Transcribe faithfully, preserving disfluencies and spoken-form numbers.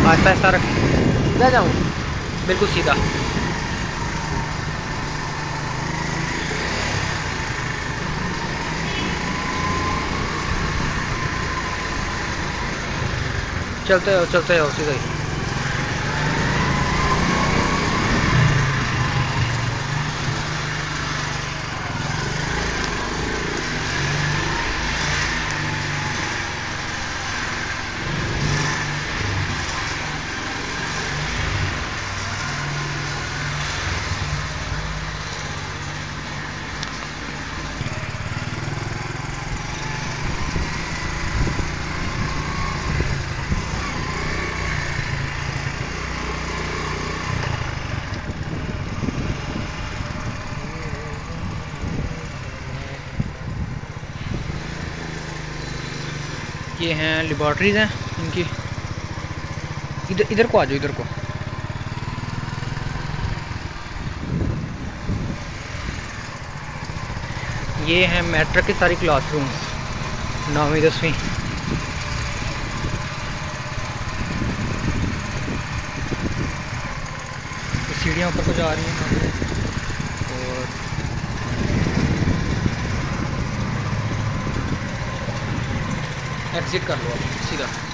आहिस्ता आहिस्ता रख, जा जाऊँ बिल्कुल सीधा। चलते हो चलते हो सीधा ही। ये हैं लेबॉर्ट्रीज हैं इनकी। इधर इधर को आ जाओ, इधर को। ये हैं मैट्रिक की सारी क्लासरूम्स, नौवीं दसवीं। सीढ़ियाँ ऊपर को जा रही हैं और एग्जिट कर लो अब सीधा।